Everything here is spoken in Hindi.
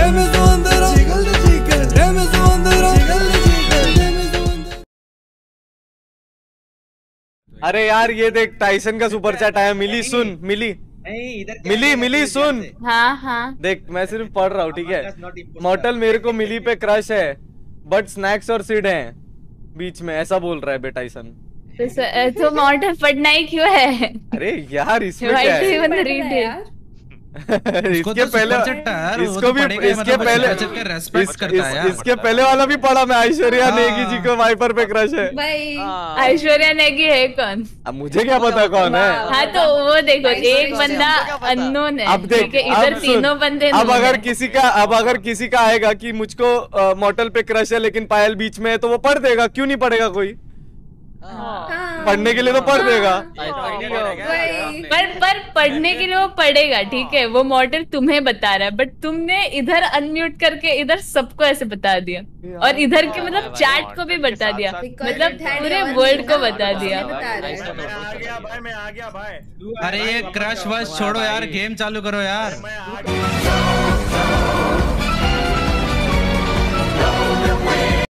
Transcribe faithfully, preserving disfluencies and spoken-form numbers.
अरे यार ये देख टाइसन का सुपर चैट आया। मिली सुन, मिली मिली मिली सुन। हाँ हाँ देख मैं सिर्फ पढ़ रहा हूँ, ठीक है। मॉर्टल मेरे को मिली पे क्रश है बट स्नैक्स और सिड हैं बीच में, ऐसा बोल रहा है बे टाइसन। तो, तो मॉर्टल पढ़ना ही क्यों है? अरे यार इसमें क्या है? इसके पहले इसको भी इसके पहले इसके पहले वाला भी पढ़ा मैं। ऐश्वर्या नेगी जी को वाइपर पे क्रश है। ऐश्वर्या नेगी है कौन? अब मुझे क्या पता कौन है। हाँ तो वो देखो एक बंदा अननोन है। अब देख इधर तीनों बंदे। अब अगर किसी का अब अगर किसी का आएगा कि मुझको मॉर्टल पे क्रश है लेकिन पायल बीच में है तो वो पढ़ देगा, क्यों नहीं पढ़ेगा कोई? पढ़ने के लिए तो पढ़ देगा। पर पर पढ़ने के लिए वो पढ़ेगा, ठीक है। वो मॉडल तुम्हें बता रहा है बट तुमने इधर अनम्यूट करके इधर सबको ऐसे बता दिया और इधर के मतलब चैट को भी बता दिया, मतलब पूरे वर्ल्ड को बता दिया। अरे ये क्रश वश छोड़ो यार, गेम चालू करो यार।